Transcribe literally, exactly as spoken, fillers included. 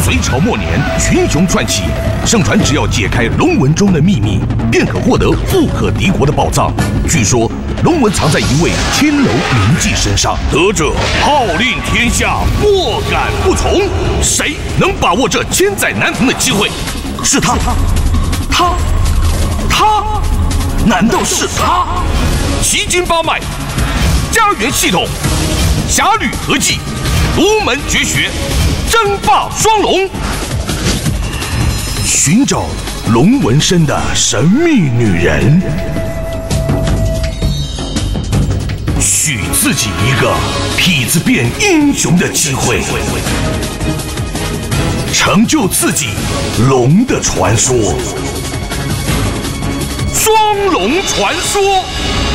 隋朝末年，群雄串起，盛传只要解开龙纹中的秘密，便可获得富可敌国的宝藏。据说龙纹藏在一位青楼名妓身上，得者号令天下，莫敢不从。谁能把握这千载难逢的机会？是他，他，他，难道是他？奇经八脉，家园系统，侠侣合技，独门绝学，争霸双龙，寻找龙纹身的神秘女人，许自己一个痞子变英雄的机会，成就自己龙的传说。双龙传说。